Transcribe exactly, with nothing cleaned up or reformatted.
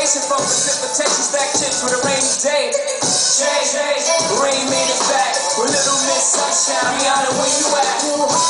Precipitation from precipitation, stack chips with a rainy day. Jay, Jay, rain made it back with Little Miss Sunshine. Rihanna, where you at?